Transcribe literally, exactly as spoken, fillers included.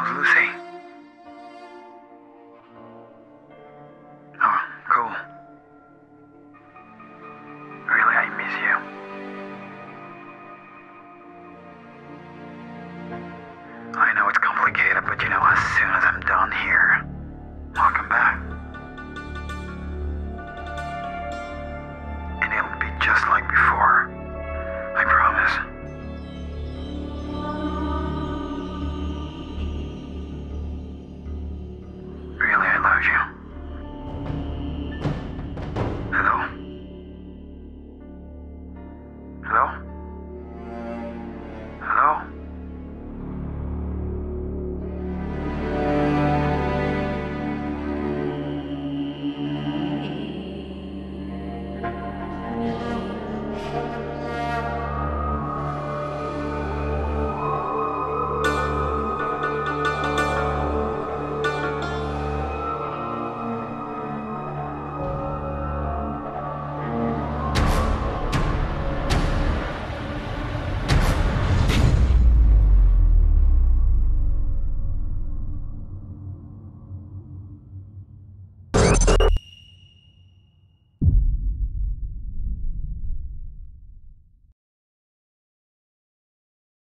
Lucy. Oh, cool. Really, I miss you. I know it's complicated, but you know, as soon as I'm done here, I'll come back. And it'll be just like before. I promise. Really, I love you.